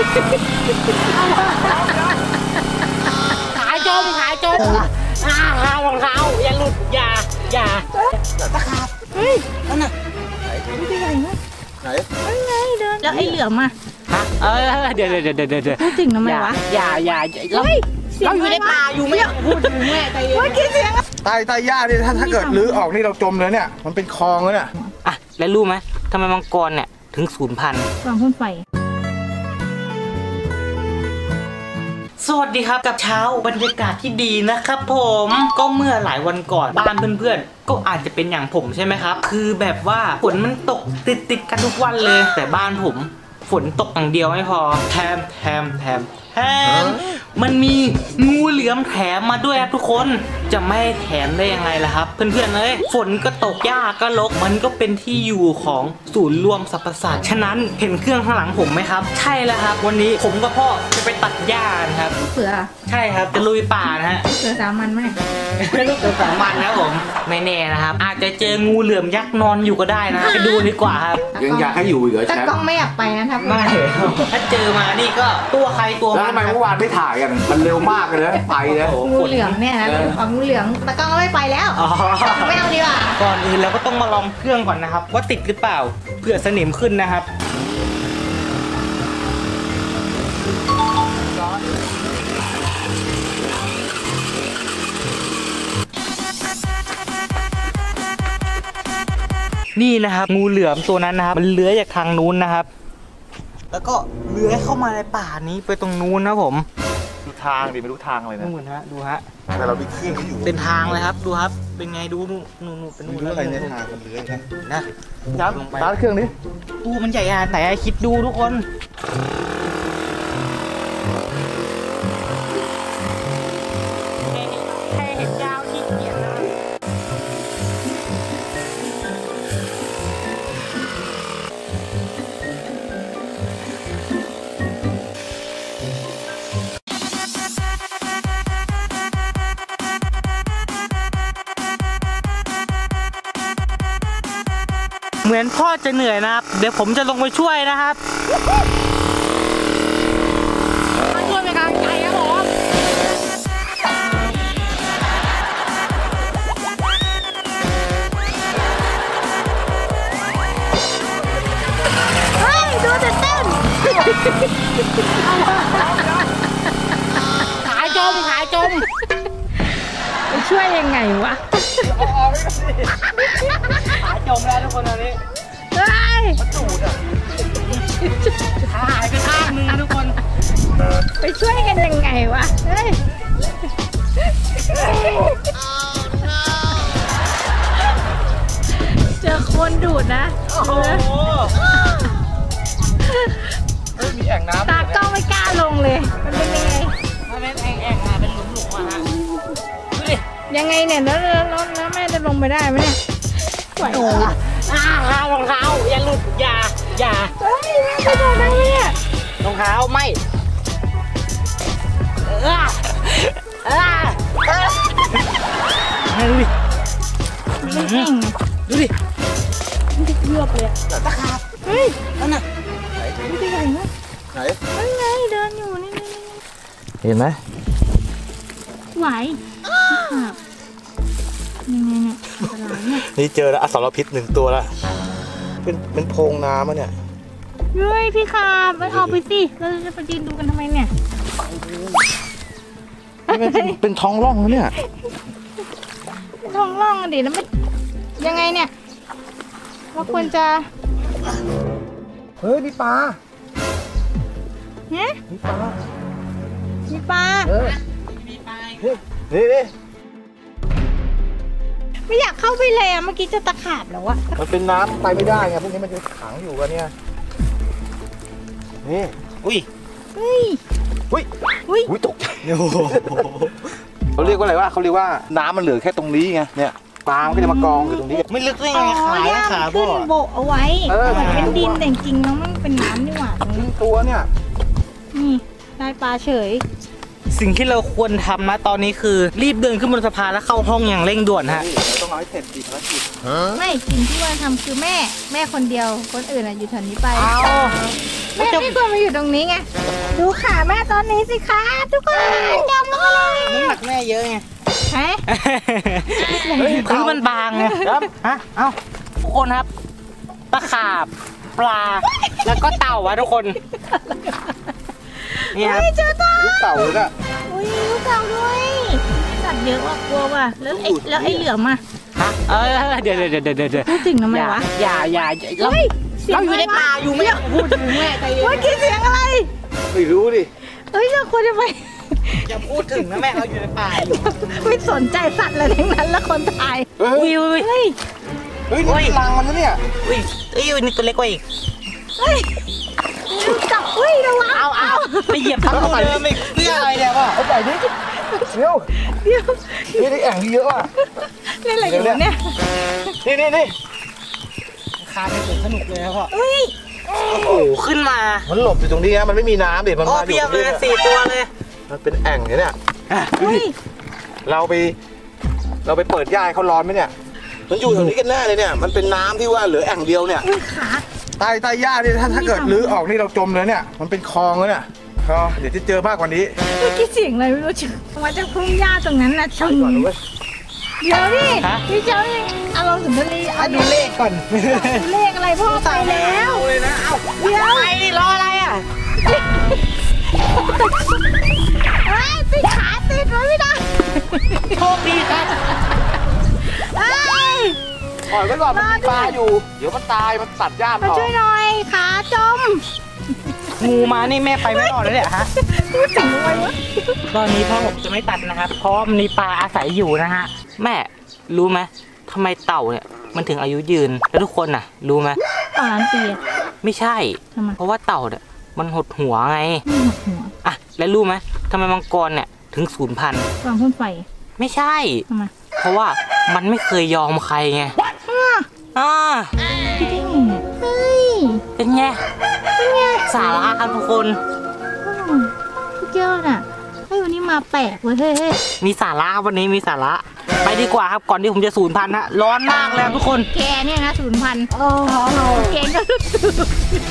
ขาจมรองเท้าอย่าหลุดอย่าตะขาบเฮ้ยนั่นน่ะไม่ได้ใหญ่นะไหนไงเดินแล้วไอ้เหลือมอ่ะฮะเดี๋ยวพูดถึงทำไมวะอย่าเราอยู่ในป่าอยู่ไม่พูดถึงแม่ใจเย็นเมื่อกี้เสียงใต้หญ้านี่ถ้าเกิดรื้อออกนี่เราจมเลยเนี่ยมันเป็นคลองแล้วเนี่ยอ่ะแล้วรู้ไหมทำไมมังกรเนี่ยถึงสูญพันธุ์วางพ่นไฟสวัสดีครับกับเช้าบรรยากาศที่ดีนะครับผมก็เมื่อหลายวันก่อนบ้านเพื่อนๆก็อาจจะเป็นอย่างผมใช่ไหมครับคือแบบว่าฝนมันตกติดกันทุกวันเลยแต่บ้านผมฝนตกอย่างเดียวไม่พอแถมมันมีงูเหลือมแถมมาด้วยครับทุกคนจะไม่แถมได้ยังไงล่ะครับเพื่อนๆเลยฝนก็ตกหญ้าก็รกมันก็เป็นที่อยู่ของศูนย์รวมสรรพสัตว์ฉะนั้นเห็นเครื่องข้างหลังผมไหมครับใช่แล้วครับวันนี้ผมกับพ่อจะไปตัดหญ้าครับเสือใช่ครับจะลุยป่านะฮะเสือสามัญไหมไม่รู้เสือสามัญนะผมไม่แน่นะครับอาจจะเจองูเหลือมยักษ์นอนอยู่ก็ได้นะไปดูดีกว่าครับยังอยากให้อยู่อีกเหรอแชมป์แต่กล้องไม่อยากไปนะครับไม่ถ้าเจอมานี่ก็ตัวใครตัวมันแล้วทำไมเมื่อวานไม่ถ่ายกันมันเร็วมากเลยนะไปนะงูเหลือมเนี่ยนะของงูเหลือมตะกล้องก็ไม่ไปแล้วไม่เอาดีกว่าก่อนอื่นเราก็ต้องมาลองเครื่องก่อนนะครับว่าติดหรือเปล่าเผื่อสนิมขึ้นนะครับนี่นะครับงูเหลือมตัวนั้นนะครับมันเลื้อยจากทางนู้นนะครับแล้วก็เลื้อยเข้ามาในป่านี้ไปตรงนู้นนะผมดูทางดิไม่รู้ทางเลยนะนู่นฮะดูฮะแต่เรามีเครื่องที่อยู่เป็นทางเลยครับดูครับเป็นไงดูนู่นเป็นนู่นอะไรในทางมันเลื้อยนะยับร้านเครื่องนี้ตู้มันใหญ่ขนาดไหนคิดดูทุกคนเห็นยาวที่เกียรเหมือนพ่อจะเหนื่อยนะครับเดี๋ยวผมจะลงไปช่วยนะครับมาช่วยเป็นกำลังใจครับผมเฮ้ยดูเต้นขาจมไปช่วยยังไงวะขาจมแล้วทุกคนตอนนี้มันตูดอ่ะขาหายไปข้างนึงนะทุกคนไปช่วยกันยังไงวะเฮ้ยเจอคนดูดนะโอ้โหมีแอ่งน้ำตากล้องไม่กล้าลงเลยมันเป็นยังไงมันเป็นแอ่งเป็นหลุมๆมาฮะดูดิยังไงเนี่ยแล้วแม่จะลงไปได้ไหมเนี่ยไหวรองเท้าอย่าหลุดอย่าเฮ้ยแม่จะโดนได้ไหมเนี่ยรองเท้าไม่ดูดิดูดิเยือกเลยตะขาบเฮ้ยนั่นน่ะไม่ได้ใหญ่นะไหนไงเดินอยู่นี่เห็นไหมไหวยังไงเนี่ยนี่เจอแล้วอสรพิษ1 ตัวแล้วเป็นโพรงน้ำเนี่ยเฮ้ยพี่ขาบมันออกไปสิเราจะไปยืนดูกันทำไมเนี่ยเป็นท้องร่องเนี่ยท้องร่องดิแล้วมันยังไงเนี่ยเราควรจะเฮ้ยมีปลาเนี่ยมีปลามีปลานี่ไม่อยากเข้าไปเลยเมื่อกี้จะตะขาบแล้วอะมันเป็นน้ำไปไม่ได้ไงพวกนี้มันจะขังอยู่กันเนี่ยนี่อุ้ยตกใจเขาเรียกว่าอะไรวะเขาเรียกว่าน้ำมันเหลือแค่ตรงนี้ไงเนี่ยปลามันก็จะมากองอยู่ตรงนี้ไม่ลึกได้ไงขาขึ้นโบกเอาไว้เหมือนเป็นดินแต่จริงแล้วมันเป็นน้ำนี่หว่าตัวเนี่ยนี่ได้ปลาเฉยสิ่งที่เราควรทำนะตอนนี้คือรีบเดินขึ้นบนสะพานแล้วเข้าห้องอย่างเร่งด่วนฮะต้องเอาให้เสร็จภารกิจไม่สิ่งที่ว่าทำคือแม่คนเดียวคนอื่นอยู่แถวนี้ไปแม่ไม่ควรมาอยู่ตรงนี้ไงดูขาแม่ตอนนี้สิคะทุกคนจำลงมาเลยน้ำหนักแม่เยอะไงฮะคือมันบางไงครับฮะเอ้าทุกคนครับตะขาบปลาแล้วก็เต่าอะทุกคนนี่ครับเจอตัวลูกเต่าเลยน่ะอุ้ยลูกเต่าด้วยสัตว์เยอะว่ะกลัวว่ะแล้วไอ้เหลือมอ่ะฮะเดี๋ยวพูดถึงทำไมวะอย่าเราเฮ้ยเสียงเราอยู่ในป่าอยู่ไม่พูดถึงแม่ใจเย็นเมื่อกี้เสียงอะไรไม่รู้ดิเฮ้ยเราควรจะไปอย่าพูดถึงนะแม่เราอยู่ในป่าอยู่ไม่สนใจสัตว์อะไรทั้งนั้นแล้วคนถ่ายเฮ้อุ้ยยเฮ้ยเฮ้ยนี่รังมันนะเนี่ยอุ้ยนี่ตัวเล็กกว่าอีกเฮ้ยจับเฮ้ยระวังเอาไปเหยียบทับลูกเดิมอีกเพื่ออะไรเนี่ยพ่อเอาใส่ดิเร็วเดี๋ยวนี่ได้แอ่งเยอะว่ะเล่นอะไรกันวะเนี่ยนี่คาเป็นสนุกเลยครับพ่อเฮ้ยโอ้โหขึ้นมามันหลบอยู่ตรงนี้นะมันไม่มีน้ำดิมันโอ้มาอยู่เพียบตรงเลนี้ย4 ตัวเลยมันเป็นแอ่งเนี่ยเฮ้ยเราไปเปิดหญ้าให้เขาร้อนไหมเนี่ย มันอยู่ตรงนี้กันแน่เลยเนี่ย มันเป็นน้ำที่ว่าเหลือแอ่งเดียวเนี่ยอุ้ยขาใต้หญ้านี่ถ้าเกิดรื้อออกนี่เราจมเลยเนี่ย มันเป็นคลองแล้วเนี่ยเดี๋ยวจะเจอมากกว่านี้เมื่อกี้เสียงอะไรไม่รู้ชื่อมาจากพุ่งหญ้าตรงนั้นนะชนก่อนนะเว้ยเดี๋ยวดิพี่เจ้ายังอารมณ์สุนทรีดูเลขก่อนดูเลขอะไรพ่อไปแล้วเลยนะเอ้าเดี๋ยวไปดิรออะไรอ่ะเฮ้ยติดขาติดไว้ไม่ได้โชคดีครับเฮ้ยปล่อยไว้ก่อนมันมีปลาอยู่ เดี๋ยวมันตายมันตัดหญ้ามาต่อช่วยหน่อยขาจมงูมานี่แม่ไปไม่รอดเลยเนี่ยฮะพูดถึงอะไรวะตอนนี้พ่อผมจะไม่ตัดนะครับ เพราะมันมีปลาอาศัยอยู่นะฮะ แม่รู้ไหมทำไมเต่าเนี่ยมันถึงอายุยืน แล้วทุกคนน่ะ รู้ไหมต่อล้านปีอะไม่ใช่ทำไมเพราะว่าเต่าเนี่ยมันหดหัวไงไม่หมดหัวอ่ะแล้วรู้ไหมทำไมมังกรเนี่ยถึงสูญพันธุ์วางพ่นไฟไม่ใช่ทำไมเพราะว่ามันไม่เคยยอมใครไง อ่าคิดได้ไงเนี่ยเฮ้ยเป็นไงสาระครับทุกคนสุดยอดอ่ะเฮ้ยวันนี้มาแปลกเว้ยเฮ้ยมีสาระครับวันนี้มีสาระ ไปดีกว่าครับก่อนที่ผมจะสูญพันธุ์ฮะร้อนมากแล้วทุกคนแกเนี่ยนะ0,000โอ้โหแกก็รู้สึก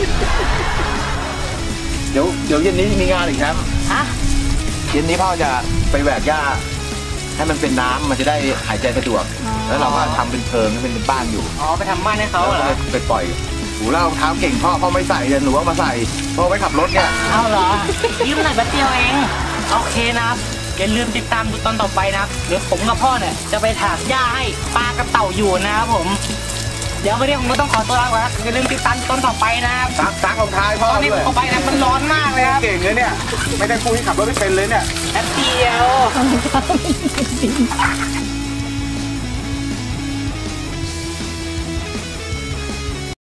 เดี๋ยวเย็นนี้มีงานอีกครับฮะเย็นนี้พ่อจะไปแหวกหญ้า ให้มันเป็นน้ำมันจะได้หายใจสะดวก แล้วเราก็ทำเป็นเพิงให้เป็นบ้านอยู่อ๋อไปทำบ้านให้เขาแล้วเหรอก็ไปปล่อยหูแล้วรองเท้าเก่งพ่อไม่ใส่เลยหนูว่ามาใส่พ่อไว้ขับรถเนี่ยเอาเหรอยืมหน่อยแป๊บเดียวเองโอเคนะครับอย่าลืมติดตามดูตอนต่อไปนะครับเดี๋ยวผมกับพ่อเนี่ยจะไปถากหญ้าให้ปลากับเต่าอยู่นะครับผม เดี๋ยววันนี้ผมก็ต้องขอตัวลาไปแล้วอย่าลืมติดตามตอนต่อไปนะครับซักรองเท้าให้พ่อตอนนี้ด้ผวยมออกไปนะมันร้อนมากเลยครับเก่งเลยเนี่ย ไม่ได้พูดให้ขับรถไม่เป็นเลยเนี่ยแป๊บเดียว